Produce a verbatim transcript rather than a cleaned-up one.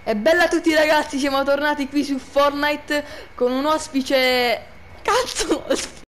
E bella a tutti ragazzi, siamo tornati qui su Fortnite con un ospice... Cazzo!